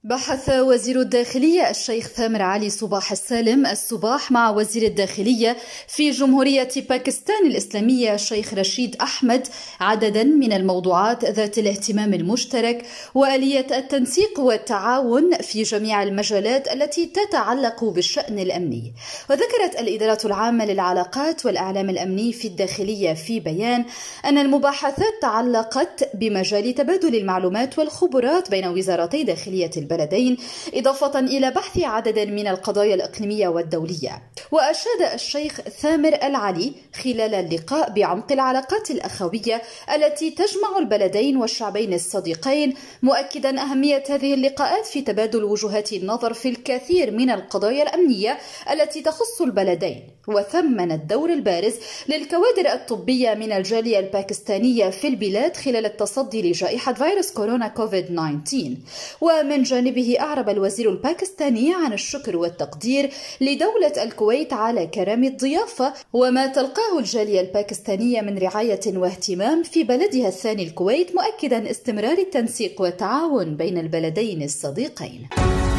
بحث وزير الداخلية الشيخ ثامر علي صباح السالم الصباح مع وزير الداخلية في جمهورية باكستان الإسلامية الشيخ رشيد أحمد عددا من الموضوعات ذات الاهتمام المشترك وآلية التنسيق والتعاون في جميع المجالات التي تتعلق بالشأن الأمني. وذكرت الإدارة العامة للعلاقات والإعلام الأمني في الداخلية في بيان أن المباحثات تعلقت بمجال تبادل المعلومات والخبرات بين وزارتي داخلية البلدين، إضافة إلى بحث عدد من القضايا الإقليمية والدولية. وأشاد الشيخ ثامر العلي خلال اللقاء بعمق العلاقات الأخوية التي تجمع البلدين والشعبين الصديقين، مؤكدا أهمية هذه اللقاءات في تبادل وجهات النظر في الكثير من القضايا الأمنية التي تخص البلدين. وثمن الدور البارز للكوادر الطبية من الجالية الباكستانية في البلاد خلال التصدي لجائحة فيروس كورونا كوفيد-19. ومن جانبه أعرب الوزير الباكستاني عن الشكر والتقدير لدولة الكويت على كرم الضيافة وما تلقاه الجالية الباكستانية من رعاية واهتمام في بلدها الثاني الكويت، مؤكدا استمرار التنسيق والتعاون بين البلدين الصديقين.